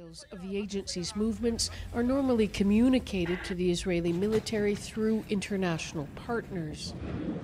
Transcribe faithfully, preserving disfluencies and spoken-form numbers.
Details of the agency's movements are normally communicated to the Israeli military through international partners.